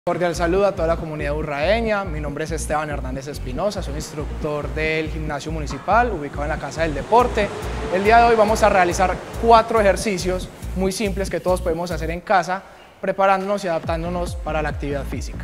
Cordial saludo a toda la comunidad urraeña. Mi nombre es Esteban Hernández Espinosa, soy instructor del gimnasio municipal ubicado en la Casa del Deporte. El día de hoy vamos a realizar 4 ejercicios muy simples que todos podemos hacer en casa, preparándonos y adaptándonos para la actividad física.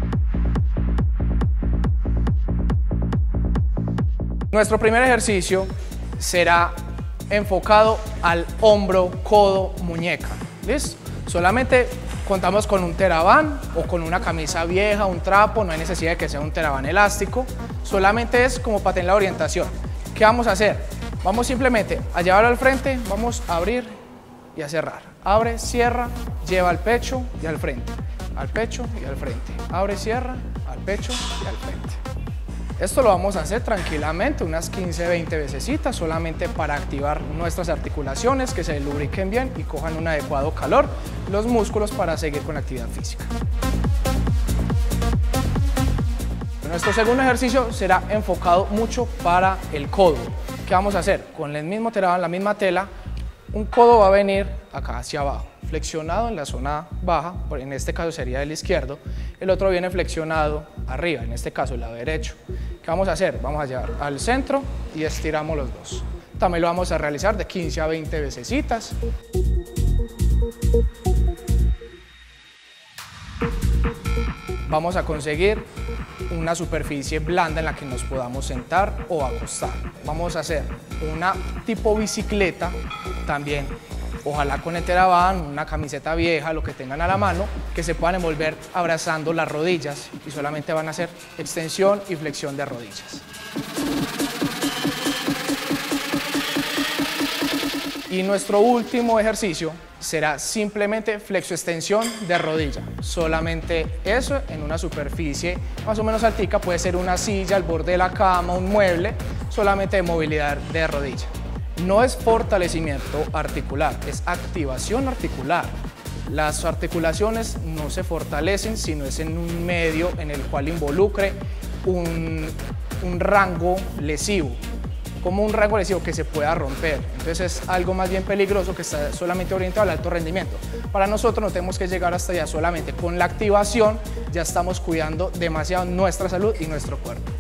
Nuestro primer ejercicio será enfocado al hombro, codo, muñeca. ¿Listo? Solamente contamos con un TheraBand o con una camisa vieja, un trapo, no hay necesidad de que sea un TheraBand elástico, solamente es como para tener la orientación. ¿Qué vamos a hacer? Vamos simplemente a llevarlo al frente, vamos a abrir y a cerrar. Abre, cierra, lleva al pecho y al frente, al pecho y al frente. Abre, cierra, al pecho y al frente. Esto lo vamos a hacer tranquilamente, unas 15-20 vecesitas, solamente para activar nuestras articulaciones, que se lubriquen bien y cojan un adecuado calor los músculos para seguir con la actividad física. Nuestro segundo ejercicio será enfocado mucho para el codo. ¿Qué vamos a hacer? Con el mismo TheraBand, la misma tela, un codo va a venir acá hacia abajo, flexionado en la zona baja, en este caso sería el izquierdo, el otro viene flexionado arriba, en este caso el lado derecho. ¿Qué vamos a hacer? Vamos a llevar al centro y estiramos los dos. También lo vamos a realizar de 15 a 20 vecesitas. Vamos a conseguir una superficie blanda en la que nos podamos sentar o acostar. Vamos a hacer una tipo bicicleta también, ojalá con el TheraBand, una camiseta vieja, lo que tengan a la mano, que se puedan envolver abrazando las rodillas y solamente van a hacer extensión y flexión de rodillas. Y nuestro último ejercicio será simplemente flexoextensión de rodilla. Solamente eso en una superficie más o menos altica, puede ser una silla, el borde de la cama, un mueble, solamente de movilidad de rodilla. No es fortalecimiento articular, es activación articular. Las articulaciones no se fortalecen si no es en un medio en el cual involucre un rango lesivo, como un rango lesivo que se pueda romper. Entonces es algo más bien peligroso que está solamente orientado al alto rendimiento. Para nosotros no tenemos que llegar hasta allá, solamente con la activación ya estamos cuidando demasiado nuestra salud y nuestro cuerpo.